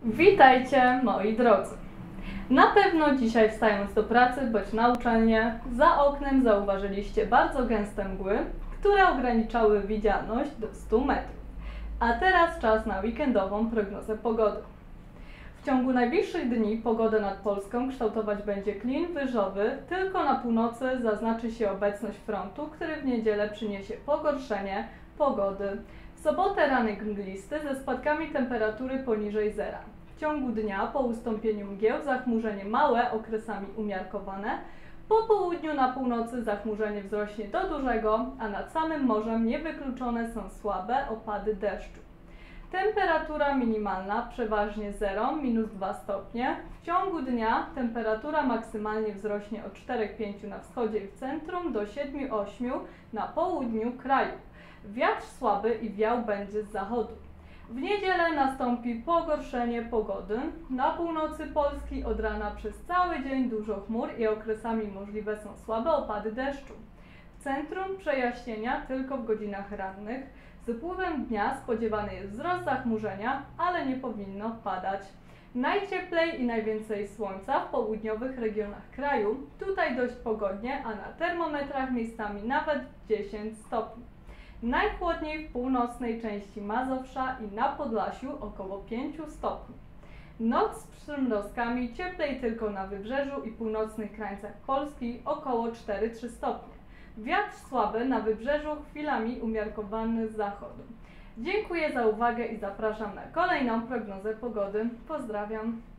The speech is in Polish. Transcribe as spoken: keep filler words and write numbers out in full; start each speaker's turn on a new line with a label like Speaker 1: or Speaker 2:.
Speaker 1: Witajcie moi drodzy! Na pewno dzisiaj wstając do pracy bądź na uczelnię, za oknem zauważyliście bardzo gęste mgły, które ograniczały widzialność do stu metrów. A teraz czas na weekendową prognozę pogody. W ciągu najbliższych dni pogodę nad Polską kształtować będzie klin wyżowy, tylko na północy zaznaczy się obecność frontu, który w niedzielę przyniesie pogorszenie pogody. W sobotę ranek mglisty ze spadkami temperatury poniżej zera. W ciągu dnia po ustąpieniu mgieł zachmurzenie małe, okresami umiarkowane. Po południu na północy zachmurzenie wzrośnie do dużego, a nad samym morzem niewykluczone są słabe opady deszczu. Temperatura minimalna przeważnie zero, minus dwa stopnie. W ciągu dnia temperatura maksymalnie wzrośnie od czterech do pięciu na wschodzie i w centrum do siedmiu do ośmiu na południu kraju. Wiatr słaby i wiał będzie z zachodu. W niedzielę nastąpi pogorszenie pogody. Na północy Polski od rana przez cały dzień dużo chmur i okresami możliwe są słabe opady deszczu. W centrum przejaśnienia tylko w godzinach rannych. Z upływem dnia spodziewany jest wzrost zachmurzenia, ale nie powinno padać. Najcieplej i najwięcej słońca w południowych regionach kraju. Tutaj dość pogodnie, a na termometrach miejscami nawet dziesięć stopni. Najchłodniej w północnej części Mazowsza i na Podlasiu około pięciu stopni. Noc z przymrozkami, cieplej tylko na wybrzeżu i północnych krańcach Polski około cztery do trzech stopni. Wiatr słaby na wybrzeżu, chwilami umiarkowany z zachodu. Dziękuję za uwagę i zapraszam na kolejną prognozę pogody. Pozdrawiam.